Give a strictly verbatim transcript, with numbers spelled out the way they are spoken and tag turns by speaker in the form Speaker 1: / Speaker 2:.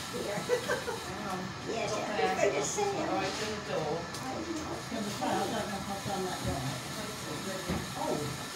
Speaker 1: here.
Speaker 2: Um,
Speaker 1: Yes,
Speaker 2: okay.
Speaker 1: I'm just saying.
Speaker 2: Right to the door.
Speaker 1: I don't know.
Speaker 3: Yeah, but I don't know how come that don't.
Speaker 2: That's all.
Speaker 3: Oh.